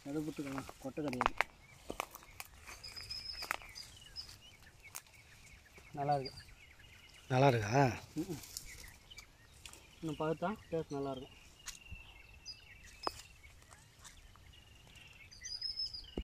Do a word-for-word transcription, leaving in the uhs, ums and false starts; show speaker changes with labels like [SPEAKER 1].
[SPEAKER 1] எடுப்புட்டுக்கலாம், கொட்டை கிடையாது. நல்லா இருக்கு.
[SPEAKER 2] நல்லா இருக்கா?
[SPEAKER 1] இன்னும் பழுத்தா டேஸ்ட் நல்லாயிருக்கும்.